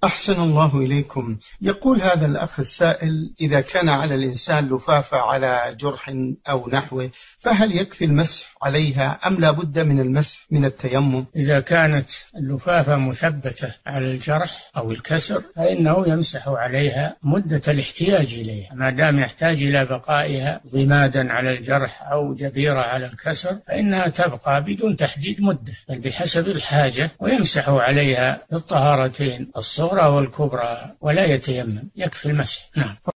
أحسن الله إليكم. يقول هذا الأخ السائل: إذا كان على الإنسان لفافة على جرح أو نحوه، فهل يكفي المسح عليها أم لا بد من المسح من التيمم؟ إذا كانت اللفافة مثبتة على الجرح أو الكسر فإنه يمسح عليها مدة الاحتياج إليها، ما دام يحتاج إلى بقائها ضمادا على الجرح أو جبيرة على الكسر فإنها تبقى بدون تحديد مدة، بل بحسب الحاجة، ويمسح عليها بالطهارتين الصغرى والكبرى ولا يتيمم، يكفي المسح. نعم.